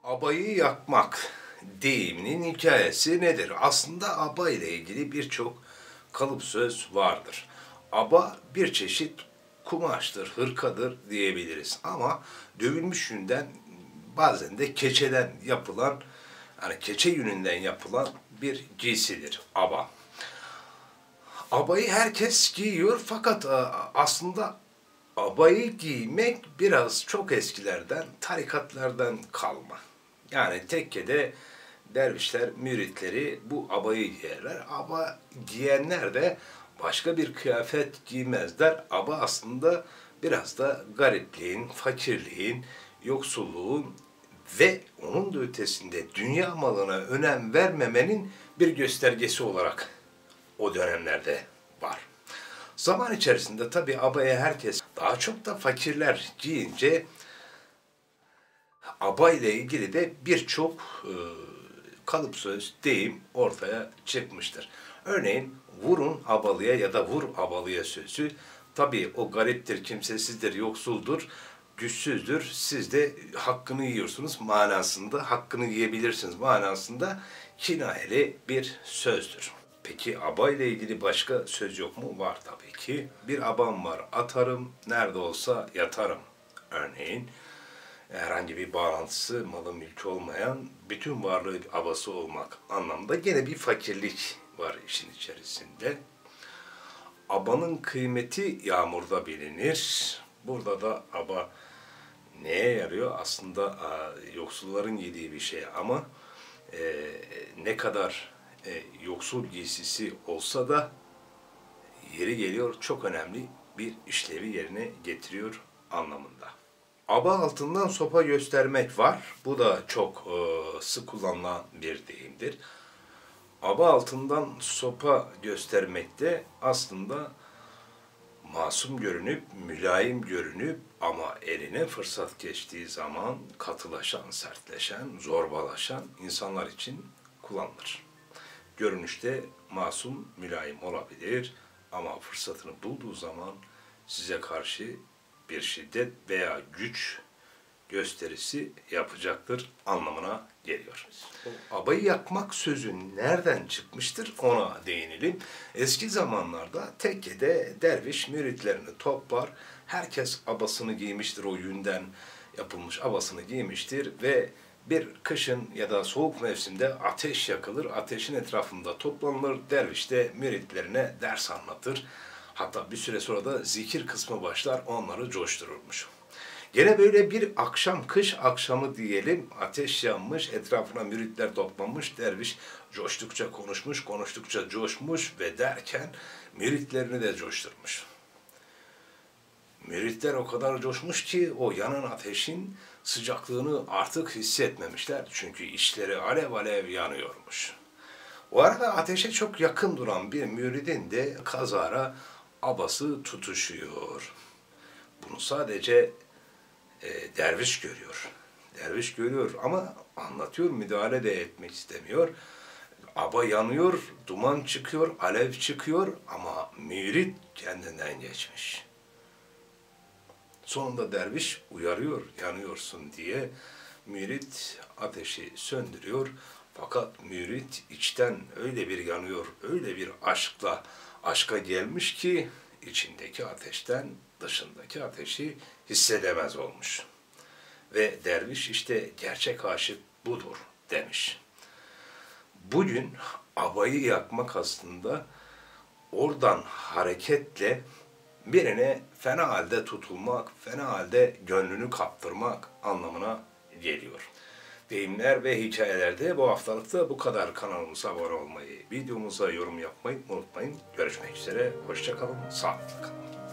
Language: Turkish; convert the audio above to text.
Abayı yakmak deyiminin hikayesi nedir? Aslında aba ile ilgili birçok kalıp söz vardır. Aba bir çeşit kumaştır, hırkadır diyebiliriz. Ama dövülmüş yünden bazen de keçeden yapılan, hani keçe yününden yapılan bir giysidir aba. Abayı herkes giyiyor fakat aslında abayı giymek biraz çok eskilerden, tarikatlardan kalma. Yani tekkede dervişler, müritleri bu abayı giyerler. Aba giyenler de başka bir kıyafet giymezler. Aba aslında biraz da garipliğin, fakirliğin, yoksulluğun ve onun da ötesinde dünya malına önem vermemenin bir göstergesi olarak o dönemlerde var. Zaman içerisinde tabii abaya herkes, daha çok da fakirler giyince aba ile ilgili de birçok kalıp söz, deyim ortaya çıkmıştır. Örneğin vurun abalıya ya da vur abalıya sözü tabii o gariptir, kimsesizdir, yoksuldur, güçsüzdür. Siz de hakkını yiyorsunuz manasında, hakkını yiyebilirsiniz manasında kinayeli bir sözdür. Peki aba ile ilgili başka söz yok mu? Var tabii ki. Bir abam var atarım, nerede olsa yatarım. Örneğin herhangi bir bağlantısı, malı mülkü olmayan, bütün varlığı abası olmak anlamda gene bir fakirlik var işin içerisinde. Abanın kıymeti yağmurda bilinir. Burada da aba neye yarıyor? Aslında yoksulların yediği bir şey ama ne kadar yoksul giysisi olsa da yeri geliyor çok önemli bir işlevi yerine getiriyor anlamında. Aba altından sopa göstermek var. Bu da çok sık kullanılan bir deyimdir. Aba altından sopa göstermekte aslında masum görünüp, mülayim görünüp ama eline fırsat geçtiği zaman katılaşan, sertleşen, zorbalaşan insanlar için kullanılır. Görünüşte masum, mülayim olabilir ama fırsatını bulduğu zaman size karşı bir şiddet veya güç gösterisi yapacaktır anlamına geliyor. O abayı yakmak sözü nereden çıkmıştır ona değinelim. Eski zamanlarda tekkede derviş müritlerini toplar, herkes abasını giymiştir, o yünden yapılmış abasını giymiştir ve bir kışın ya da soğuk mevsimde ateş yakılır, ateşin etrafında toplanılır, derviş de müritlerine ders anlatır. Hatta bir süre sonra da zikir kısmı başlar, onları coştururmuş. Gene böyle bir akşam, kış akşamı diyelim, ateş yanmış, etrafına müritler toplanmış, derviş coştukça konuşmuş, konuştukça coşmuş ve derken müritlerini de coşturmuş. Müritler o kadar coşmuş ki o yanan ateşin sıcaklığını artık hissetmemişler. Çünkü içleri alev alev yanıyormuş. O arada ateşe çok yakın duran bir müridin de kazara abası tutuşuyor. Bunu sadece derviş görüyor. Derviş görüyor ama anlatıyor, müdahale de etmek istemiyor. Aba yanıyor, duman çıkıyor, alev çıkıyor ama mürit kendinden geçmiş. Sonunda derviş uyarıyor, yanıyorsun diye. Mürit ateşi söndürüyor. Fakat mürit içten öyle bir yanıyor, öyle bir aşka gelmiş ki içindeki ateşten dışındaki ateşi hissedemez olmuş. Ve derviş işte gerçek aşık budur demiş. Bugün abayı yakmak aslında oradan hareketle birine fena halde tutulmak, fena halde gönlünü kaptırmak anlamına geliyor. Deyimler ve hikayelerde bu haftalıkta bu kadar. Kanalımıza abone olmayı, videomuza yorum yapmayı unutmayın. Görüşmek üzere, hoşça kalın, sağlıkla kalın.